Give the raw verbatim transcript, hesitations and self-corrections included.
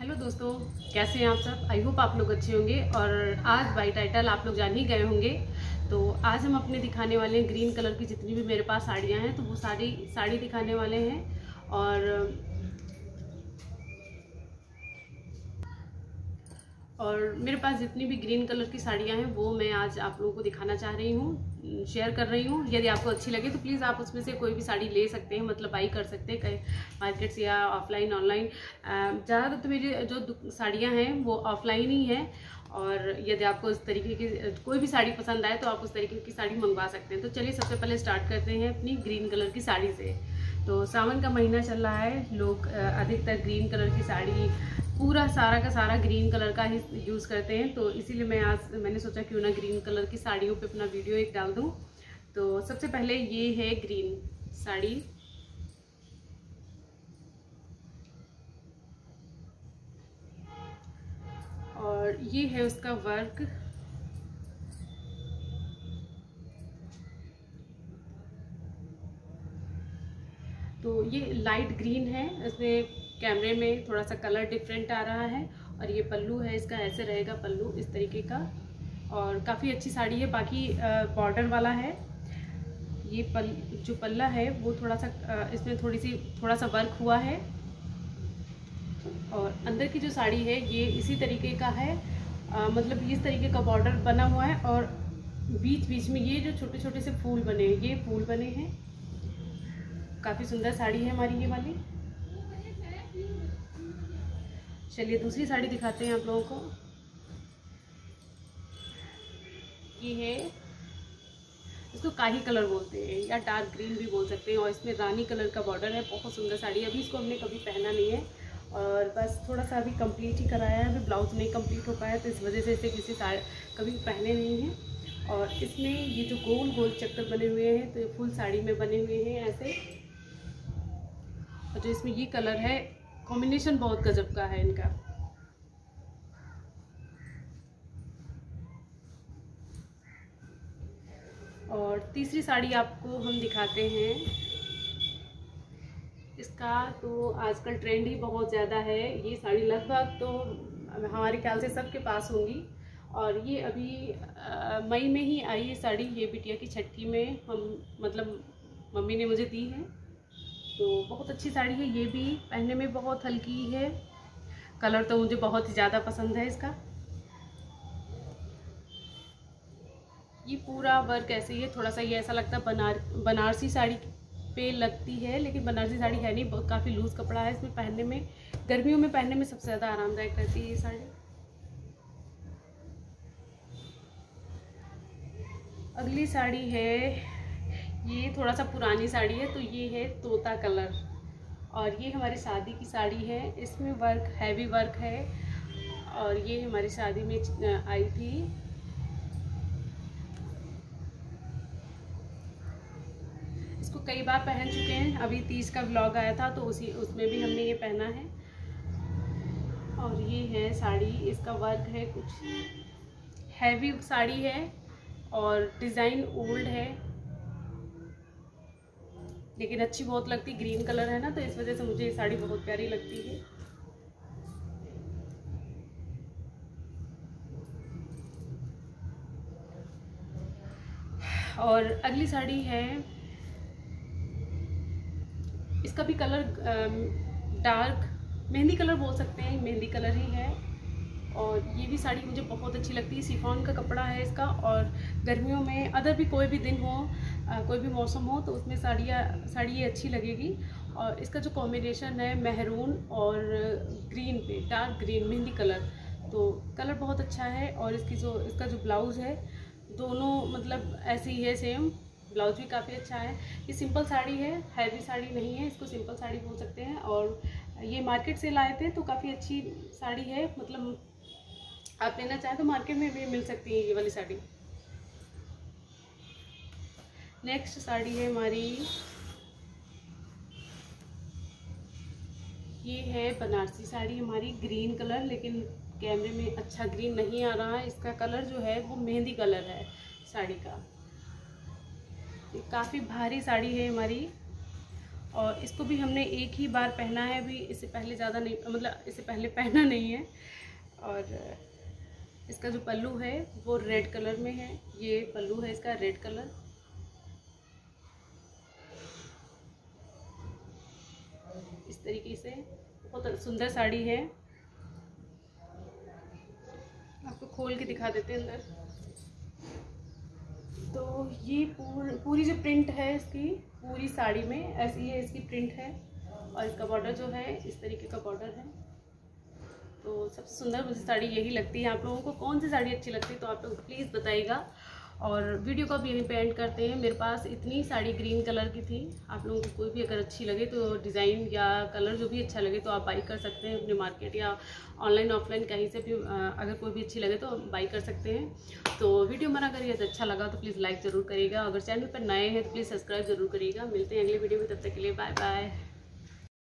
Hello दोस्तों, कैसे हैं आप सब। आई होप आप लोग अच्छे होंगे। और आज बाय टाइटल आप लोग जान ही गए होंगे। तो आज हम अपने दिखाने वाले हैं ग्रीन कलर की जितनी भी मेरे पास साड़ियां हैं, तो वो साड़ी साड़ी दिखाने वाले हैं। और और मेरे पास जितनी भी ग्रीन कलर की साड़ियां हैं वो मैं आज आप लोगों को दिखाना चाह रही हूँ, शेयर कर रही हूँ। यदि आपको अच्छी लगे तो प्लीज़ आप उसमें से कोई भी साड़ी ले सकते हैं, मतलब बाई कर सकते हैं कहीं मार्केट से या ऑफलाइन ऑनलाइन। ज़्यादातर तो मेरी जो साड़ियाँ हैं वो ऑफलाइन ही हैं। और यदि आपको इस तरीके की कोई भी साड़ी पसंद आए तो आप उस तरीके की साड़ी मंगवा सकते हैं। तो चलिए सबसे पहले स्टार्ट करते हैं अपनी ग्रीन कलर की साड़ी से। तो सावन का महीना चल रहा है, लोग अधिकतर ग्रीन कलर की साड़ी, पूरा सारा का सारा ग्रीन कलर का ही यूज़ करते हैं। तो इसीलिए मैं आज मैंने सोचा क्यों ना ग्रीन कलर की साड़ियों पे अपना वीडियो एक डाल दूं। तो सबसे पहले ये है ग्रीन साड़ी। और ये है उसका वर्क। तो ये लाइट ग्रीन है, इसमें कैमरे में थोड़ा सा कलर डिफरेंट आ रहा है। और ये पल्लू है इसका, ऐसे रहेगा पल्लू इस तरीके का। और काफ़ी अच्छी साड़ी है। बाकी बॉर्डर वाला है। ये पल जो पल्ला है वो थोड़ा सा इसमें थोड़ी सी थोड़ा सा वर्क हुआ है। और अंदर की जो साड़ी है ये इसी तरीके का है, आ, मतलब इस तरीके का बॉर्डर बना हुआ है। और बीच बीच में ये जो छोटे छोटे से फूल बने हैं, ये फूल बने हैं। काफ़ी सुंदर साड़ी है हमारी ये वाली। चलिए दूसरी साड़ी दिखाते हैं आप लोगों को। ये है, इसको काही कलर बोलते हैं या डार्क ग्रीन भी बोल सकते हैं। और इसमें रानी कलर का बॉर्डर है। बहुत सुंदर साड़ी है। अभी इसको हमने कभी पहना नहीं है और बस थोड़ा सा अभी कंप्लीट ही कराया है। अभी ब्लाउज नहीं कंप्लीट हो पाया तो इस वजह से इसे किसी साड़ी कभी पहने नहीं हैं। और इसमें ये जो गोल गोल चक्कर बने हुए हैं तो ये फुल साड़ी में बने हुए हैं ऐसे। और जो इसमें ये कलर है, कॉम्बिनेशन बहुत गजब का है इनका। और तीसरी साड़ी आपको हम दिखाते हैं। इसका तो आजकल ट्रेंड ही बहुत ज़्यादा है। ये साड़ी लगभग तो हमारे ख्याल से सबके पास होंगी। और ये अभी मई में ही आई ये साड़ी। ये बिटिया की छठी में हम मतलब मम्मी ने मुझे दी है। तो बहुत अच्छी साड़ी है। ये भी पहनने में बहुत हल्की है। कलर तो मुझे बहुत ही ज़्यादा पसंद है इसका। ये पूरा वर्क ऐसे ही है। थोड़ा सा ये ऐसा लगता है बनार बनारसी साड़ी पे लगती है, लेकिन बनारसी साड़ी है नहीं, बहुत काफ़ी लूज़ कपड़ा है। इसमें पहनने में, गर्मियों में पहनने में सबसे ज़्यादा आरामदायक रहती है ये साड़ी। अगली साड़ी है, ये थोड़ा सा पुरानी साड़ी है। तो ये है तोता कलर। और ये हमारी शादी की साड़ी है। इसमें वर्क, हैवी वर्क है। और ये हमारी शादी में आई थी। इसको कई बार पहन चुके हैं। अभी तीज का व्लॉग आया था तो उसी उसमें भी हमने ये पहना है। और ये है साड़ी, इसका वर्क है, कुछ हैवी साड़ी है और डिज़ाइन ओल्ड है, लेकिन अच्छी बहुत लगती। ग्रीन कलर है ना, तो इस वजह से मुझे ये साड़ी बहुत प्यारी लगती है। और अगली साड़ी है, इसका भी कलर डार्क मेहंदी कलर बोल सकते हैं, मेहंदी कलर ही है। और ये भी साड़ी मुझे बहुत अच्छी लगती है। शिफॉन का कपड़ा है इसका। और गर्मियों में अदर भी कोई भी दिन हो, आ, कोई भी मौसम हो, तो उसमें साड़ियाँ साड़ी ये अच्छी लगेगी। और इसका जो कॉम्बिनेशन है मैरून और ग्रीन पे, डार्क ग्रीन मेहंदी कलर, तो कलर बहुत अच्छा है। और इसकी जो इसका जो ब्लाउज़ है, दोनों मतलब ऐसे ही है सेम। ब्लाउज भी काफ़ी अच्छा है। ये सिंपल साड़ी है, हैवी साड़ी नहीं है, इसको सिंपल साड़ी बोल सकते हैं। और ये मार्केट से लाए थे तो काफ़ी अच्छी साड़ी है। मतलब आप लेना चाहें तो मार्केट में भी मिल सकती है ये वाली साड़ी। नेक्स्ट साड़ी है हमारी, ये है बनारसी साड़ी हमारी, ग्रीन कलर, लेकिन कैमरे में अच्छा ग्रीन नहीं आ रहा है। इसका कलर जो है वो मेहंदी कलर है साड़ी का। काफ़ी भारी साड़ी है हमारी। और इसको भी हमने एक ही बार पहना है, अभी इससे पहले ज़्यादा नहीं, मतलब इससे पहले पहना नहीं है। और इसका जो पल्लू है वो रेड कलर में है, ये पल्लू है इसका रेड कलर। इस तरीके से बहुत सुंदर साड़ी है। आपको खोल के दिखा देते हैं अंदर। तो ये पूर, पूरी जो प्रिंट है इसकी पूरी साड़ी में ऐसी है, इसकी प्रिंट है। और इसका बॉर्डर जो है इस तरीके का बॉर्डर है। तो सबसे सुंदर मुझे साड़ी यही लगती है। आप लोगों को कौन सी साड़ी अच्छी लगती है तो आप लोग प्लीज़ बताइएगा। और वीडियो को अब यहीं पे एंड करते हैं। मेरे पास इतनी साड़ी ग्रीन कलर की थी, आप लोगों को कोई भी अगर अच्छी लगे तो डिज़ाइन या कलर जो भी अच्छा लगे तो आप बाई कर सकते हैं अपने मार्केट या ऑनलाइन ऑफलाइन कहीं से भी। अगर कोई भी अच्छी लगे तो बाई कर सकते हैं। तो वीडियो हमारा अगर ये अच्छा लगा तो प्लीज़ लाइक ज़रूर करिएगा। अगर चैनल पर नए हैं तो प्लीज़ सब्सक्राइब जरूर करिएगा। मिलते हैं अगले वीडियो में, तब तक के लिए बाय बाय।